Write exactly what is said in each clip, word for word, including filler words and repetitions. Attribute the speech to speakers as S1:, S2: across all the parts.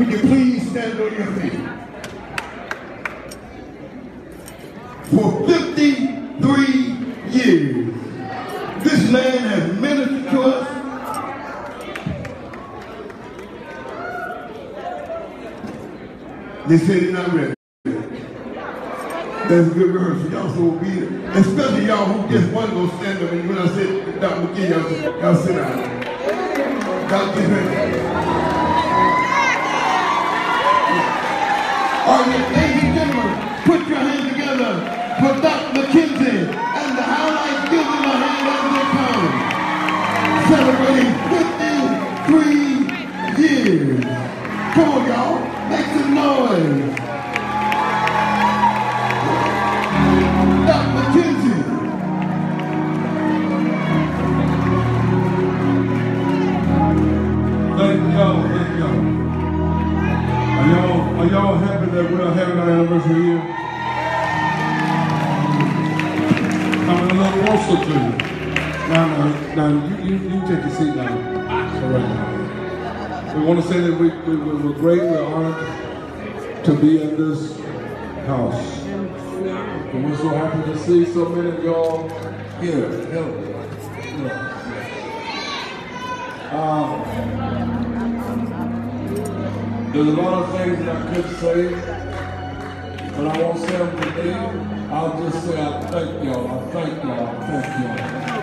S1: Will you please stand on your feet? For fifty-three years, this man has ministered to us. They said he's not ready. That's a good rehearsal. Y'all so obedient. Especially y'all who just want to go stand up and when I said, Doctor McKee, y'all, y'all sit down. Doctor ready. All right, ladies and gentlemen, put your hands together for Doctor McKenzie and the Highlights. Give them a hand as they come. Celebrating fifty-three years. Come on, y'all. Make some noise. Doctor McKenzie.
S2: Thank y'all, thank y'all. Are y'all, are y'all happy that we're having our anniversary here? Coming a little closer to you. Now, now, now you, you, you take your seat now. So right now. We want to say that we, we, we're great, we're honored to be in this house. And we're so happy to see so many of y'all here. Yeah. Um, there's a lot of things that I could say, but I won't say them today. I'll just say I thank y'all, I thank y'all, I thank y'all.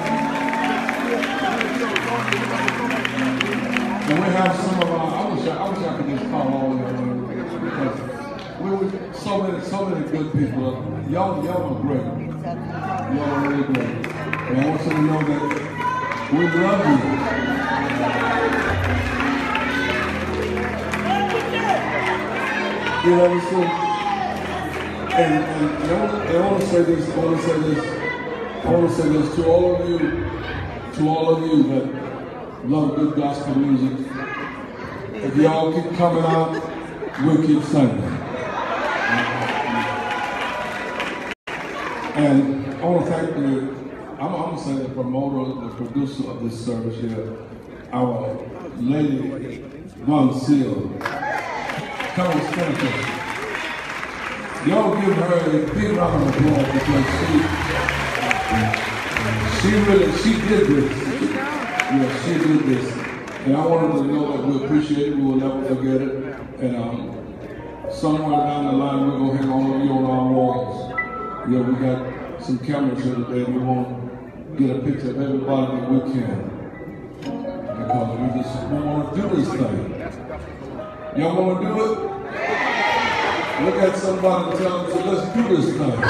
S2: And we have some of our, I wish I, I, wish I could just call all of them, because we were so many, so many good people. Y'all, y'all are great. Y'all are really great. And I want you to know that we love you. You know what I'm saying? And, and I, want, I want to say this, I want to say this, I want to say this to all of you, to all of you that love good gospel music. If y'all keep coming out, we'll keep singing. And I want to thank the, I'm, I'm going to say the promoter, the producer of this service here, our lady, Von Seal. Come on, stand up. Y'all give her a big round of applause because she, she really, she did this. Yeah, she did this. And I wanted to know that we appreciate it, we will never forget it. And um, somewhere down the line, we're going to hang all of you on our walls. Yeah, we got some cameras here today. We want to get a picture of everybody that we can. Because we just we want to do this thing. Y'all want to do it? Look at somebody and tell them, so let's do this thing.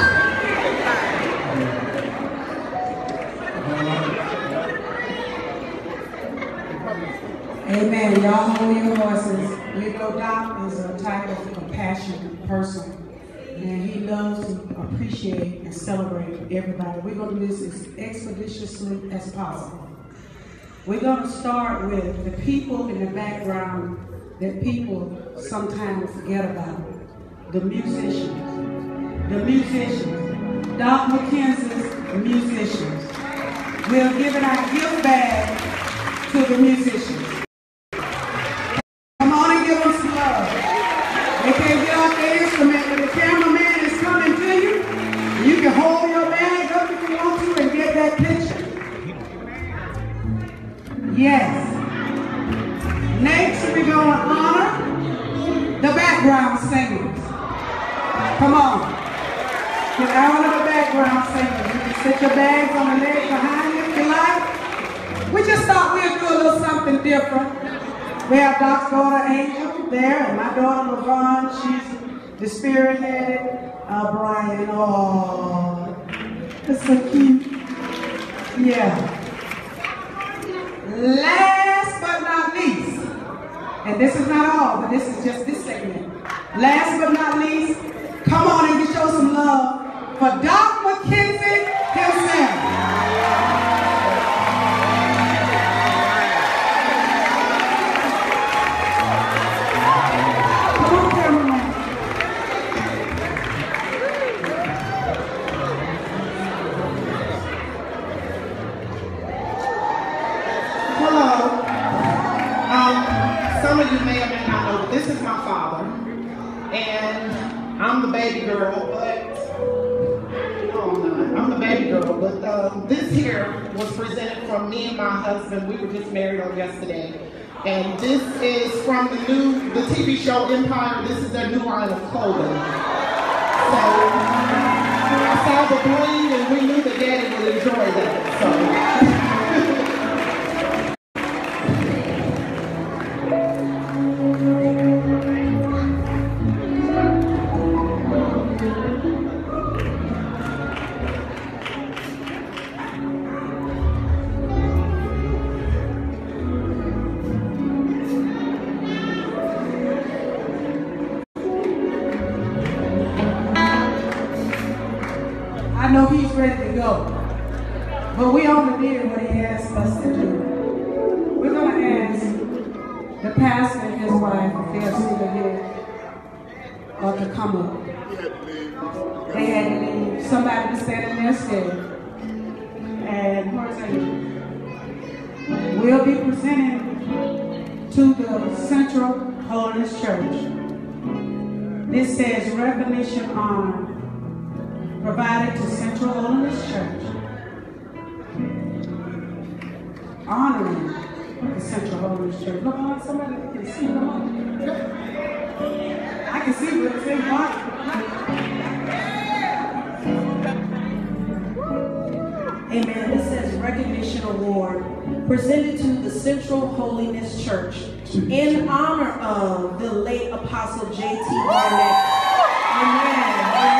S3: Amen. Y'all hold your horses. Little Doc is a type of compassionate person. And he loves to appreciate and celebrate everybody. We're going to do this as expeditiously as possible. We're going to start with the people in the background that people sometimes forget about. The musicians. The musicians. Doc McKenzie's musicians. We're giving our gift bag to the musicians. Come on and give them some love. They can't get off their instrument, but the cameraman is coming to you. You can hold your bag up if you want to and get that picture. Yes. Next, we're going to honor the background singers. Come on. Get out of the background singers. You can set your bags on the leg behind you if you like. We just thought we'd do a little something different. We have Doc's daughter Angel there, and my daughter LaVon. She's the spearheaded uh, Brian. Oh, that's so cute. Yeah. Last but not least, and this is not all, but this is just this segment. Last but not least, come on and show some love for Doc McKenzie himself.
S4: some of you may or may not know, but this is my father. And I'm the baby girl, but no, I'm not. I'm the baby girl, but uh, this here was presented from me and my husband. We were just married on yesterday. And this is from the new, the T V show Empire. This is their new line of clothing. So I saw the bling and we knew that Daddy would enjoy that. So.
S3: I know he's ready to go, but we only did what he asked us to do. We're going to ask the pastor and his wife, if they're still here, or to come up. They had to leave. Somebody to stand in their stead. And we'll be presenting to the Central Holiness Church. This says recognition honor provided to Central Holiness Church, honoring the Central Holiness Church. Look on somebody that can see them. I can see what it's in Mark.
S5: Amen. This says recognition award presented to the Central Holiness Church in honor of the late Apostle J T Barnett. Amen.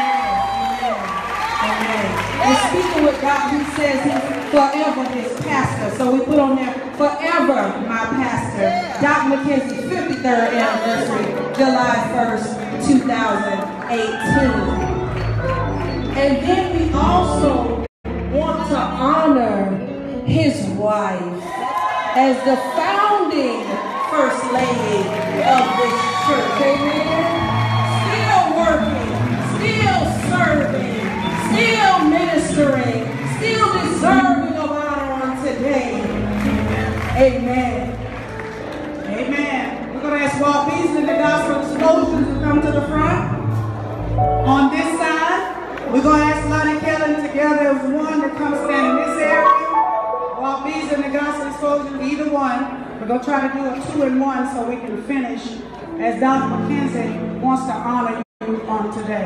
S5: Amen. And speaking with God, he says he's forever his pastor. So we put on there, forever my pastor. Doctor McKenzie, fifty-third anniversary, July first, two thousand eighteen. And then we also want to honor his wife as the founding first lady of this church. Amen. Still working, still serving, still ministering, still deserving of honor on today. Amen.
S3: Amen. We're going to ask Walt Beasley and the Gospel Explosions to come to the front. On this side, we're going to ask Lonnie Kelly together as one to come stand in this area. Walt Beasley and the Gospel Explosions, either one. We're going to try to do a two and one so we can finish as Doctor McKenzie wants to honor you on today.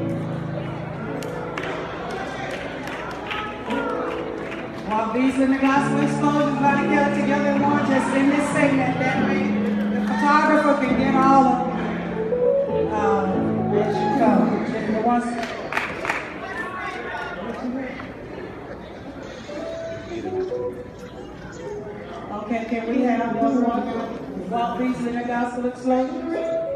S3: Walt Beasley and the Gospel Explosions, Lonnie Kelly together in one, just in this segment. That way the photographer can get all of uh, as you come. The ones, okay, can we have one more? Walt Beasley and the Gospel Explosions?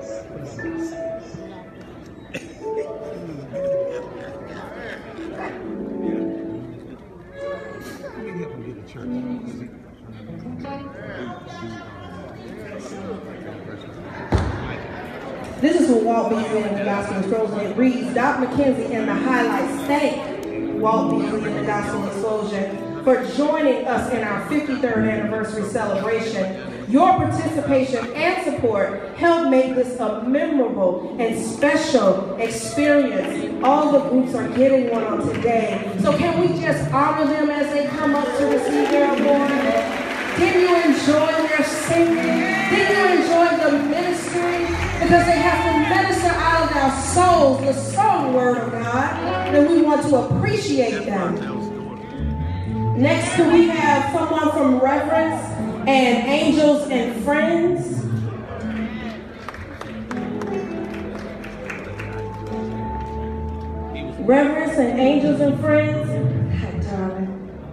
S5: This is what Walt Beasley and the Gospel Explosion. It reads, Doctor McKenzie and the highlights thank Walt Beasley and the Gospel Explosion for joining us in our fifty-third anniversary celebration. Your participation and support helped make this a memorable and special experience. All the groups are getting one on today. So can we just honor them as they come up to receive their award? Did you enjoy their singing? Did you enjoy the ministry? Because they have to minister out of their souls the song word of God, and we want to appreciate them. Next, can we have someone from Reverence and Angels and Friends? Reverence and Angels and Friends. Hi, darling.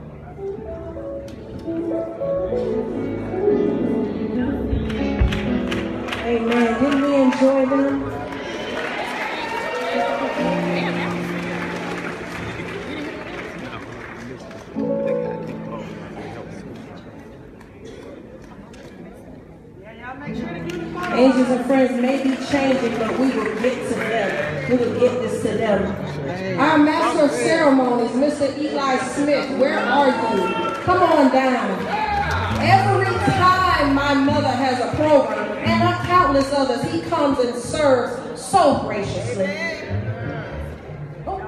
S5: Amen. Didn't we enjoy them? Angels and Friends may be changing, but we will get to them. We will get this to them. Our Master of Ceremonies, Mister Eli Smith, where are you? Come on down. Every time my mother has a program, others, he comes and serves so graciously. Oh,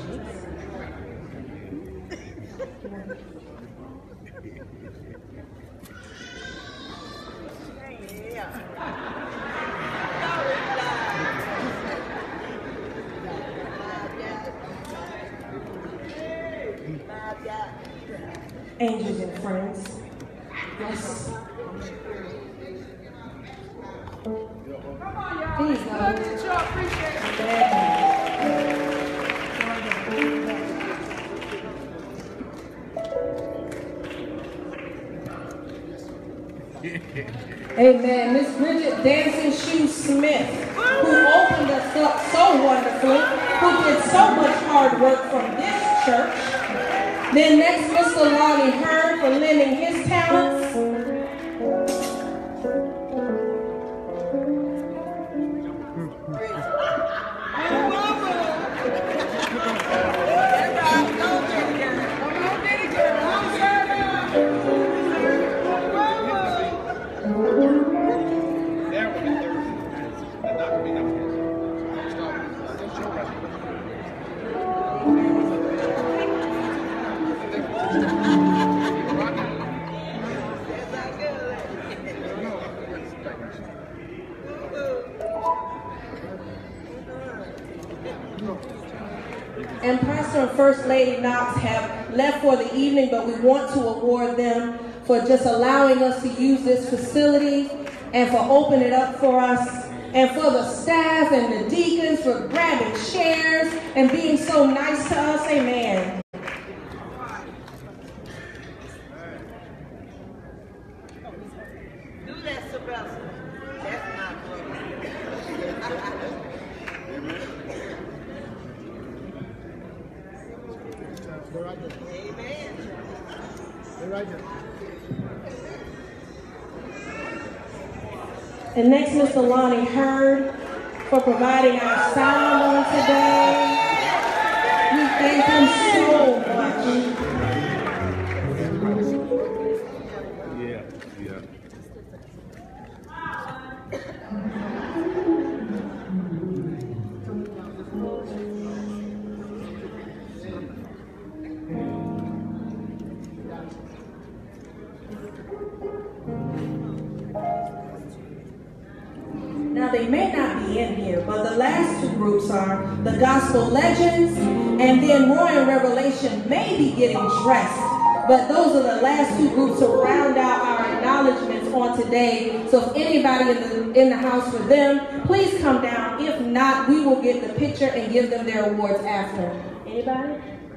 S5: angels and friends. Yes. Please, God. Amen. Miss Bridget Dancing Shoe Smith, who opened us up so wonderfully, who did so much hard work from this church. Then next, Mister Lonnie Hearn for lending his talents. And Pastor and First Lady Knox have left for the evening, but we want to award them for just allowing us to use this facility and for opening it up for us, and for the staff and the deacons for grabbing chairs and being so nice to us. Amen.
S6: Do that, Sylvester. That's not good. Amen.
S5: And next, Mister Lonnie Heard for providing our sound on today. We thank him so much.
S7: Yeah, yeah.
S5: Now, they may not be in here, but the last two groups are the Gospel Legends, and then Roy and Revelation may be getting dressed. But those are the last two groups to round out our acknowledgments on today. So if anybody in the, in the house for them, please come down. If not, we will get the picture and give them their awards after. Anybody?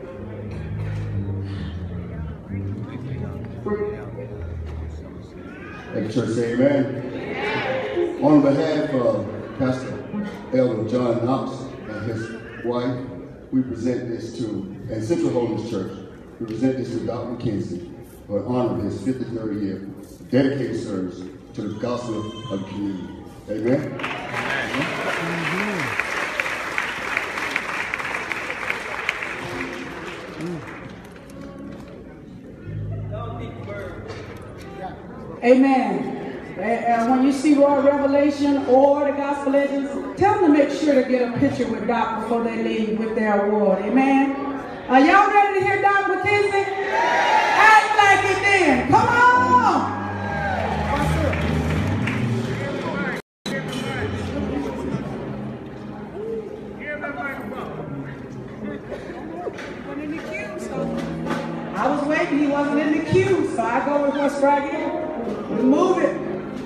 S8: Let the church say amen. On behalf of Pastor Elder John Knox and his wife, we present this to, and Central Holiness Church, we present this to Doctor McKenzie for the honor of his fifty-third year dedicated service to the gospel of the community. Amen.
S9: Amen. And when you see Roy Revelation or the Gospel Legends, tell them to make sure to get a picture with Doc before they leave with their award. Amen. Are y'all ready to hear Doc McKenzie? Act like it then. Come on. I was waiting. He wasn't in the queue, so I go with what's right here. Move it.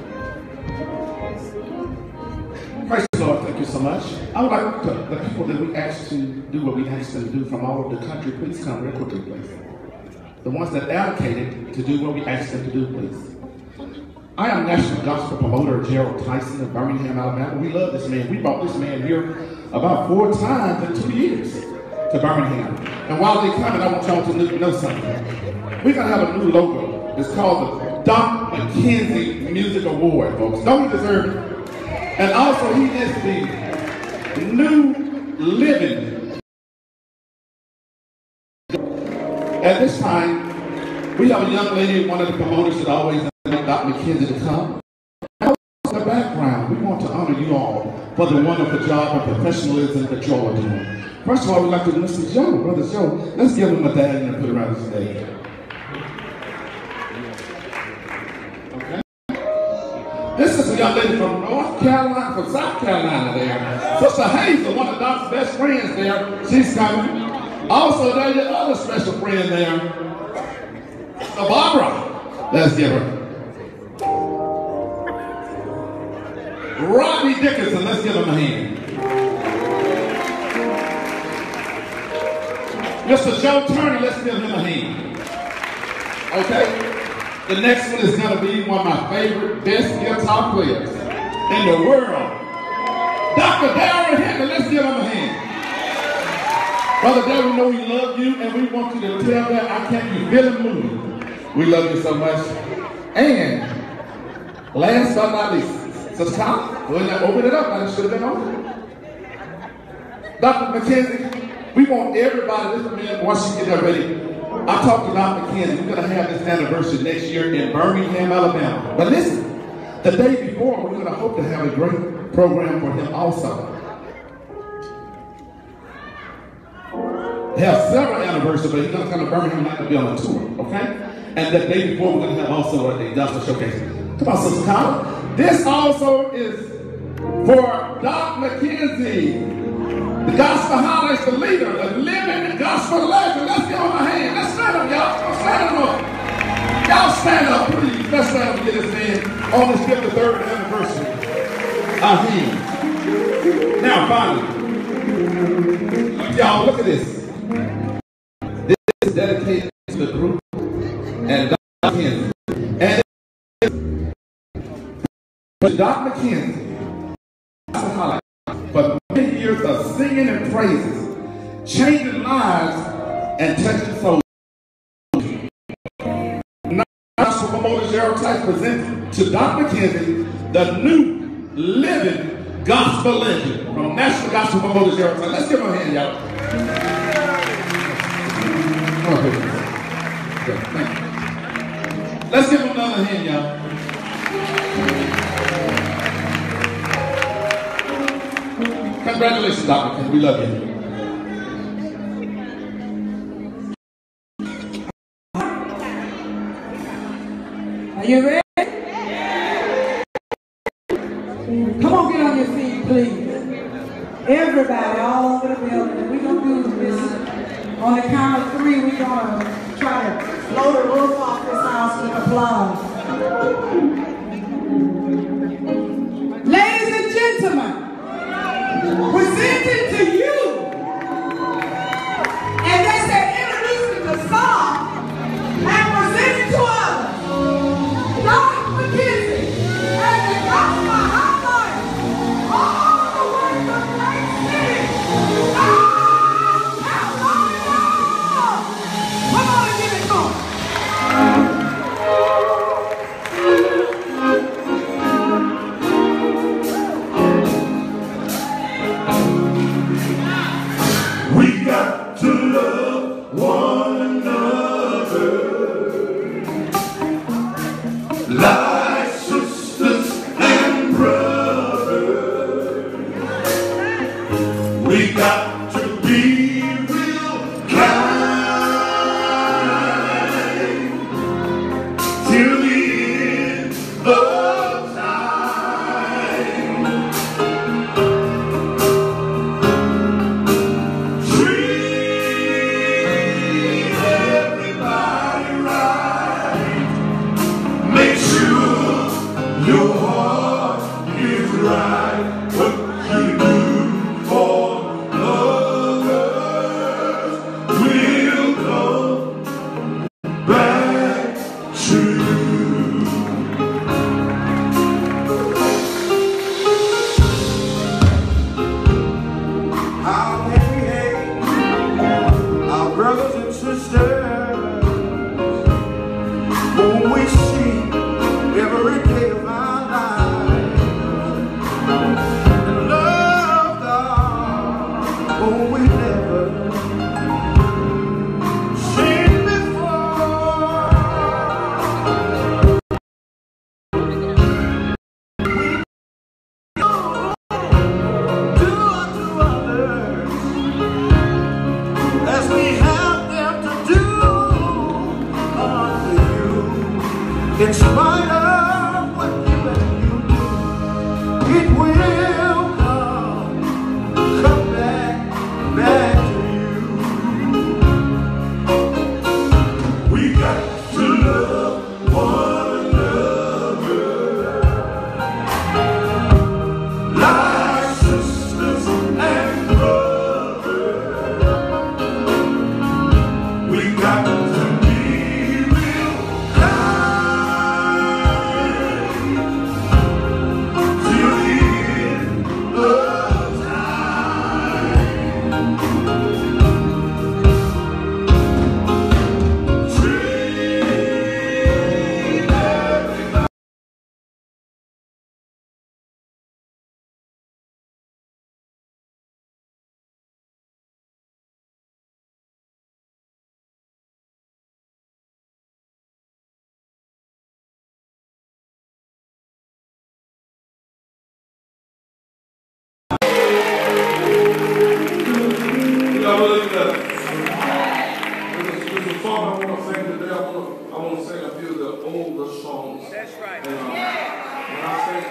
S10: Praise the Lord, thank you so much. I would like to, the people that we asked to do what we asked them to do from all over the country, please come real quickly, please. The ones that allocated to do what we asked them to do, please. I am National Gospel Promoter Gerald Tyson of Birmingham, Alabama. We love this man. We brought this man here about four times in two years to Birmingham. And while they're coming, I want y'all to know something. We're going to have a new logo. It's called the Doc McKenzie Music Award, folks. Don't he deserve it? And also, he is the new living. At this time, we have a young lady, one of the promoters that always asked Doc McKenzie to come. I the background, we want to honor you all for the wonderful job and professionalism that you all are doing. First of all, we'd like to Mister Joe, Brother Joe. Let's give him a medallion and put it around his leg. Okay. This is a young lady from North Carolina, from South Carolina there. Sister Hazel, one of Doc's best friends there. She's coming. Also, there's your other special friend there. Sister Barbara. Let's give her. Rodney Dickinson, let's give him a hand. Mister Joe Turner, let's give him a hand. Okay? The next one is going to be one of my favorite, best guitar players in the world. Doctor Darren Henry, let's give him a hand. Brother Darren, we know we love you, and we want you to tell that I can't be feeling moved. We love you so much. And last but not least, Sister Tom, well, now open it up. I should have been open. Doctor McKenzie, we want everybody, this minute, once you get there ready. I talked to Doctor McKenzie. We're going to have this anniversary next year in Birmingham, Alabama. But listen, the day before, we're going to hope to have a great program for him also. They have several anniversaries, but he's going to come to Birmingham, not going to be on a tour, okay? And the day before, we're going to have also a gospel showcase. Come on, Sister Tom. This also is for Doc McKenzie, the gospel highlights, the leader, the living gospel legend. Let's give him a hand. Let's stand up, y'all. Stand up. Y'all stand up, please. Let's stand up and get this man on this fifty-third anniversary of him. Now, finally, y'all, look at this. This is dedicated to the group and Doc McKenzie. And But Doc McKenzie, for many years of singing and praises, changing lives and touching souls. Now, Gospel Promoters Gerald Tice presents to Doc McKenzie the new living gospel legend from National Gospel Promoters Gerald Tice. Let's give him a hand, y'all. Okay, thank you. Let's give him another hand, y'all. Congratulations, Doctor McKenzie. We love you.
S9: Are you ready? Come on, get on your feet, please. Everybody all over the building. We're going to do this. On the count of three, we're going to try to blow the roof off this house with applause. Ladies and gentlemen, presented to you, and they said introducing the song and presented to us, Doc McKenzie and the gospel highlight all the way from Lake City, North Carolina. Come on and give it to them.
S1: We got to love one another like sisters and brothers. We got to be real kind till the end of time. Your heart is right. What you do for love.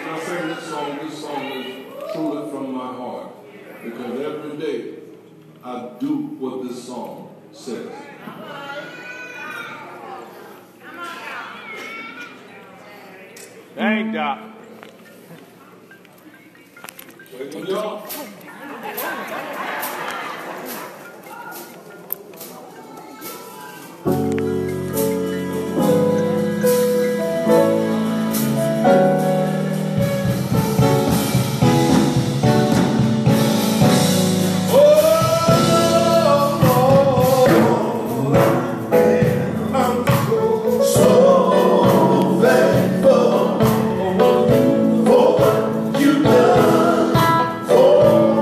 S2: I sing this song, this song is truly from my heart. Because every day I do what this song says.
S7: Dang, Doc.
S2: Wait till y'all.
S11: Oh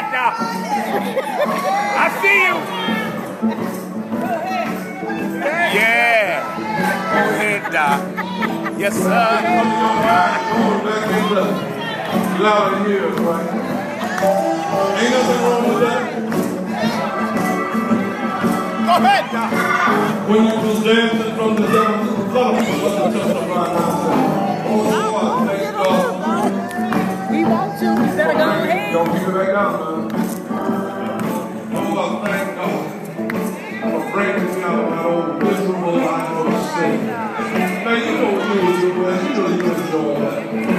S7: ahead, Doc. I see you. Yeah. Go ahead, Doc. Yes, sir.
S2: Loud in here, right? Ain't nothing wrong with that.
S7: Go ahead, Doc.
S2: When you was dancing from the devil's club, you wasn't testifying myself. Oh, God, thank God.
S6: He wants you. You better go ahead.
S2: Don't keep it back down, man. Oh, God, thank God for breaking me out of that old miserable life of sin. Now, you know what you was doing, man. You know you was doing that.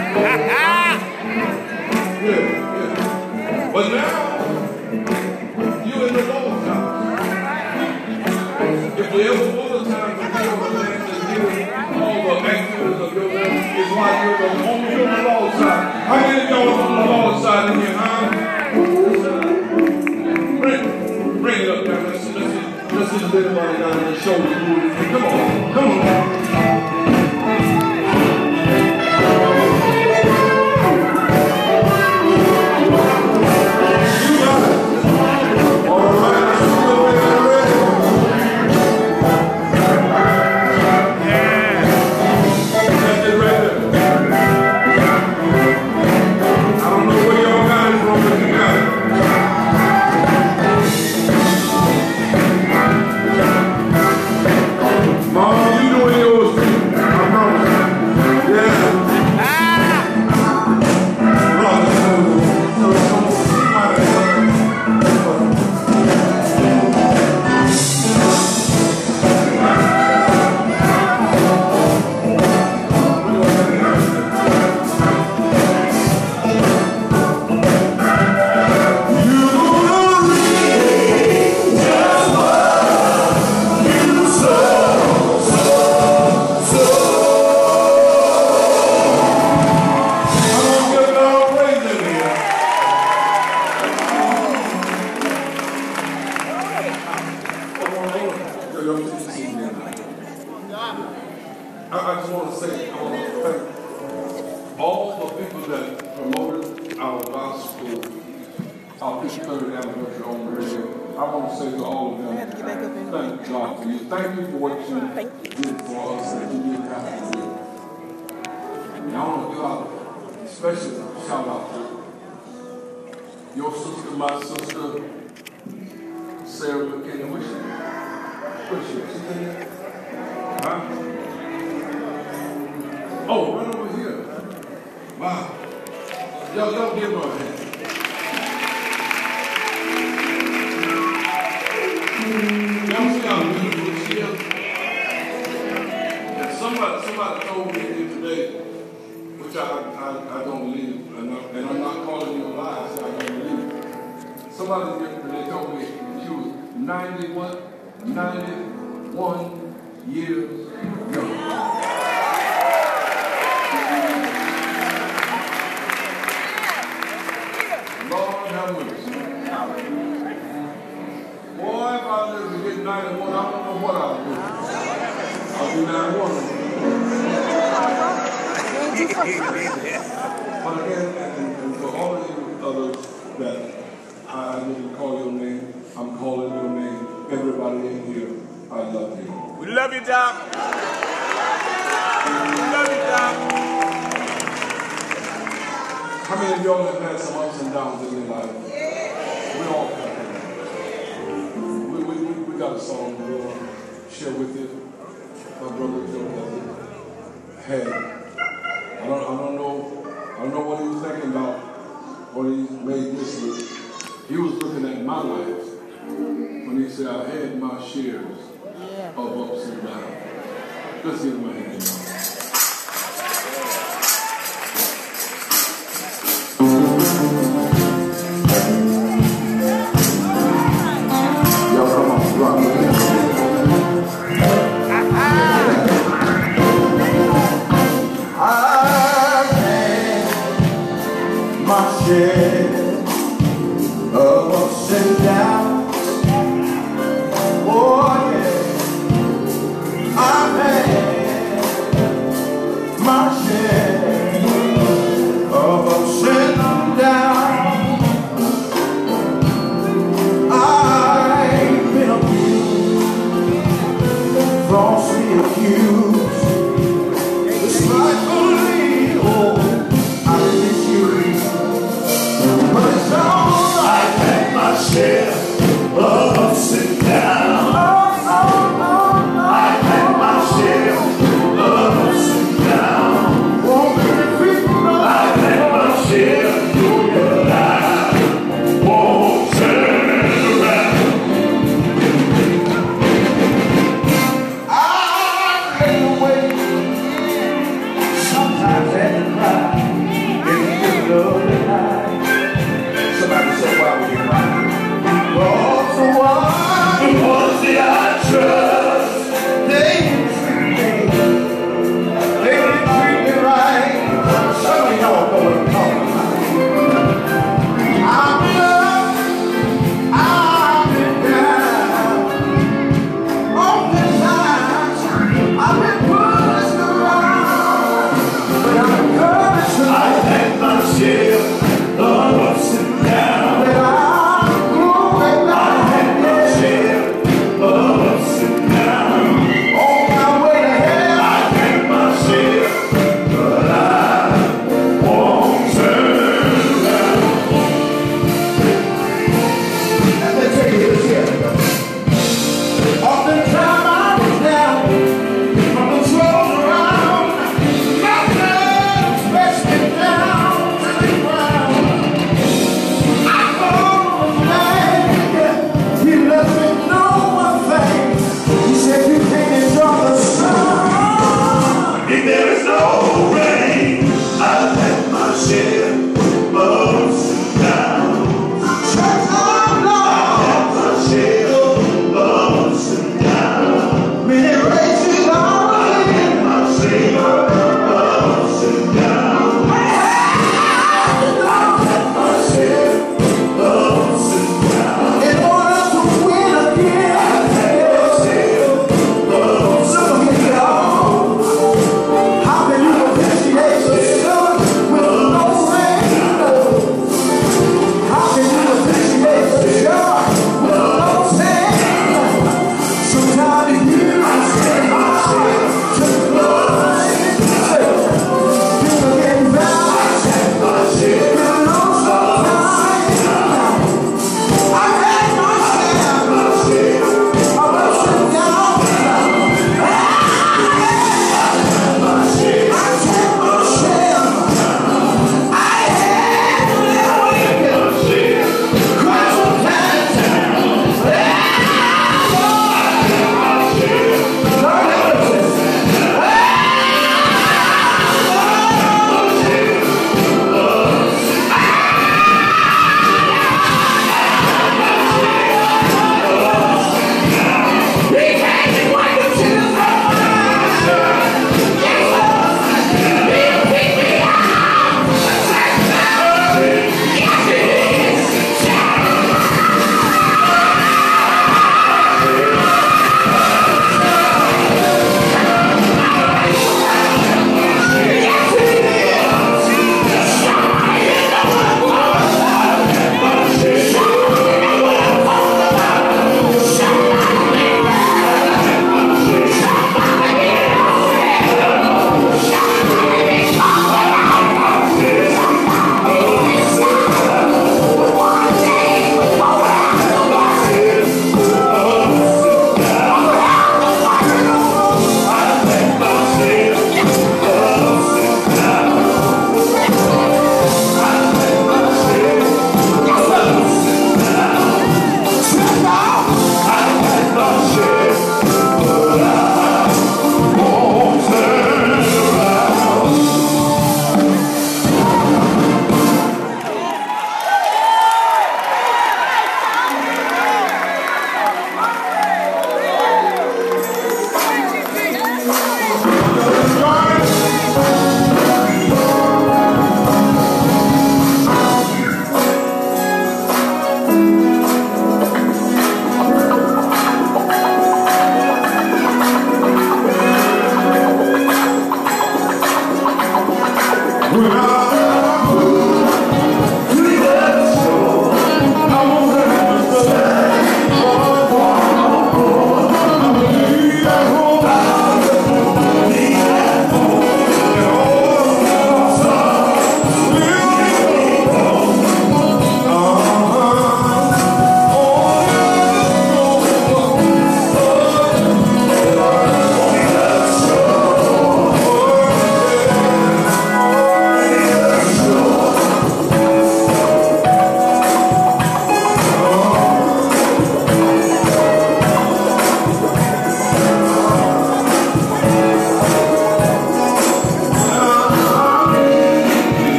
S2: Yeah, yeah. But now, you in the Lord's house. If we ever want a time to be on the land and hear all the activities of your life, it's like you're the only on the Lord's side. How many of y'all on the Lord's side in here, huh? Bring, bring it up, man. Let's see, let's see, let's see if anybody down there show us who it is. Come on, come on.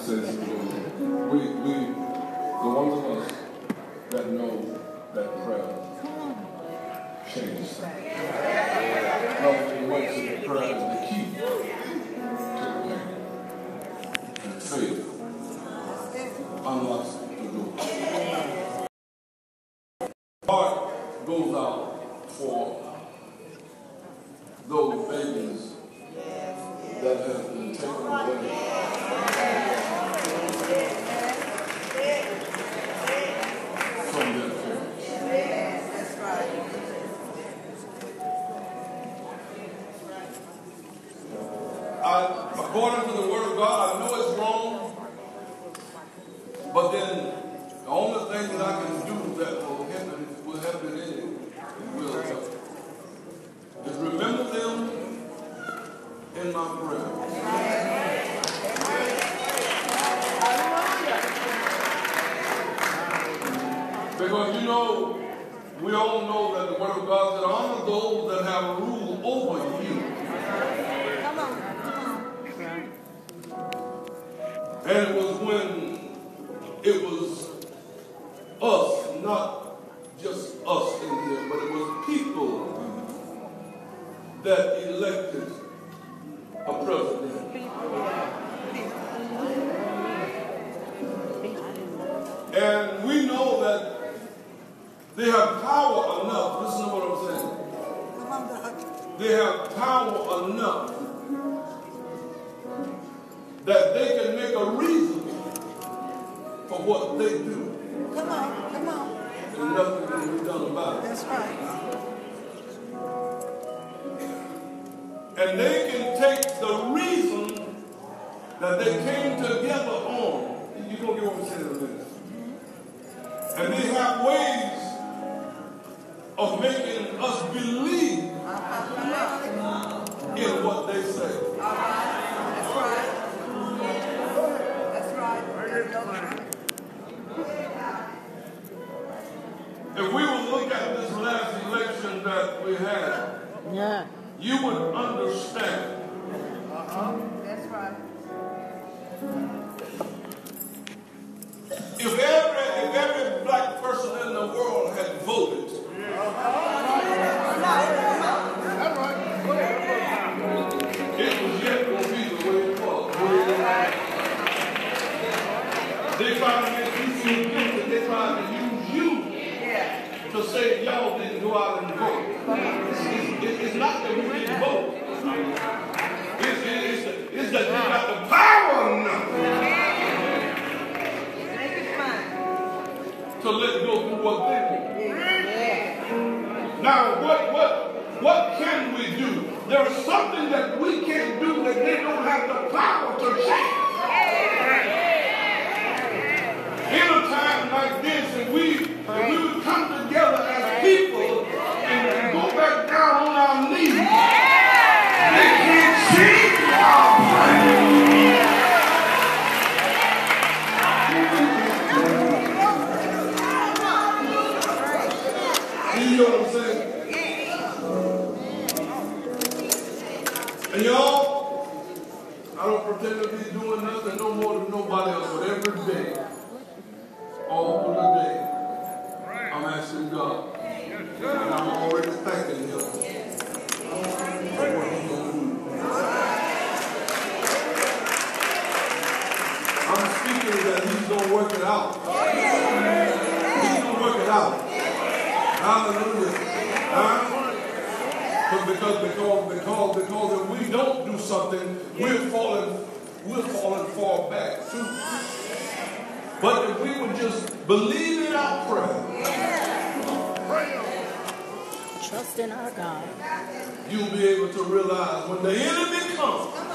S2: say this again. We, we, the ones of us that know that prayer changes things. No, the way that prayer is the key to the pain. And faith unlocks the door. Heart goes out for those babies that have been taken away. From their parents. That's right. I, according to the Word of God, I know it's wrong, but then the only thing that I can do that will help it, will help it in, will help. Is remember them in my prayer. Because you know, we all know that the Word of God said, honor those that have rule over you. Come on, come on. And it was when it was us, not just us in here, but it was people that elected a president. And we know that they have power enough, listen to what I'm saying. They have power enough that they can make a reason for what they do. Come on, come on. And nothing can be done about it. That's right. And they can take the reason that they came together on. You're going to get what I'm saying in a minute. And they have ways of making us believe in what they say. That's right. That's right. If we would look at this last election that we had, yeah, you would understand. Uh-huh. That's right. If every, if every black person in the world had voted, it was yet going to be the way it was. They tried to make you feel guilty. They tried to use you to say y'all didn't go out and vote. It's, it's, it's not that we didn't vote. It's, it's, it's that they got the power enough to let go through what they do. Now, what, what, what can we do? There is something that we can do that they don't have the power to change. In a time like this, if we, if we would come together as people and go back down on our knees, they can't change our plan. You know what I'm saying? And y'all, I don't pretend to be doing nothing no more than nobody else, but every day, all through the day, I'm asking God. And I'm already thanking Him for what He's going to do. I'm speaking that He's going to work it out. He's going to work it out. Hallelujah. Huh? But because, because, because, because if we don't do something, we're falling, we're falling far back too. But if we would just believe in our prayer,
S6: trust in our God,
S2: you'll be able to realize when the enemy comes,